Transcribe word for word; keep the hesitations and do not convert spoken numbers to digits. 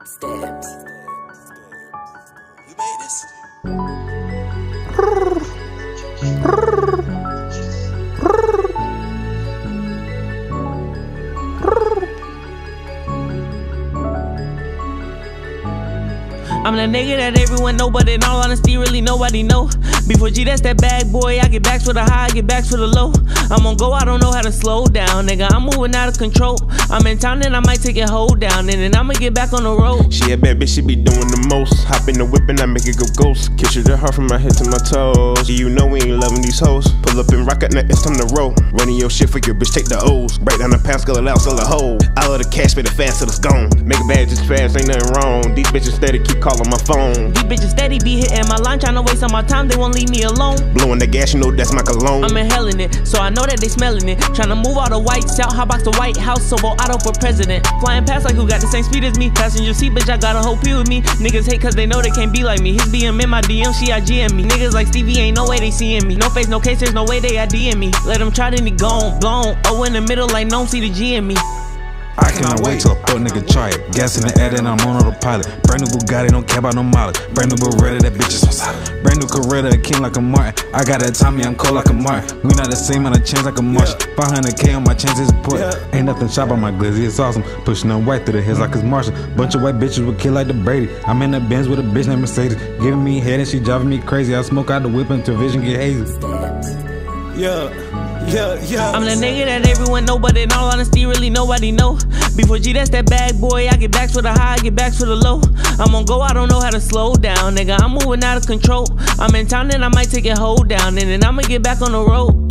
Steps. You made this? I'm the nigga that everyone know, but in all honesty, really nobody know. Before G, that's that bag boy. I get backs for the high, I get backs for the low. I'm on go, I don't know how to slow down, nigga. I'm moving out of control. I'm in town, and I might take it hold down, and then I'ma get back on the road. She a bad bitch, she be doing the most. Hop in the whip and I make it go ghost. Kiss you the heart from my head to my toes. You know we ain't loving these hoes. Pull up and rock it, now it's time to roll. Running your shit for your bitch, take the O's. Break down the pound, skull it out, sell a hole. All of the cash, spit it fast till it's gone. Make a bad just fast, ain't nothing wrong. These bitches steady keep calling my phone. These bitches steady be hitting my line, tryna waste all my time, they won't leave me alone. Blowing the gas, you know that's my cologne. I'm inhaling it, so I know that they smelling it. Tryna move all the whites out, hotbox the White House, so vote Otto for president. Flying past like who got the same speed as me. Passenger seat, bitch, I got a whole P with me. Niggas hate cause they know they can't be like me. His B M in my D M, she I G M me. Niggas like Stevie, ain't no way they seeing me. No face, no case, there's no way they I D M me. Let them try, then he gone, blown. Oh, in the middle like no see the G in me. I cannot wait till a fuck nigga try it. Gas in the air, then I'm on autopilot. Brand new Bugatti, don't care about no mileage. Brand new Beretta, that bitch is so solid. Brand new Coretta, a king like a Martin. I got that Tommy, I'm cold like a Martin. We not the same on a chance like a Martian. five hundred K on my chances important. Ain't nothing sharp on my glizzy, it's awesome. Pushing them white through the hills like it's Martian. Bunch of white bitches would kill like the Brady. I'm in the Benz with a bitch named Mercedes. Giving me head and she driving me crazy. I smoke out the whip until vision get hazy. Yeah, yeah, yeah. I'm the nigga that everyone know, but in all honesty, really nobody know. Before G, that's that bag boy. I get backs for the high, I get backs for the low. I'm on go, I don't know how to slow down, nigga. I'm moving out of control. I'm in town, and I might take it hold down, and then I'ma get back on the road.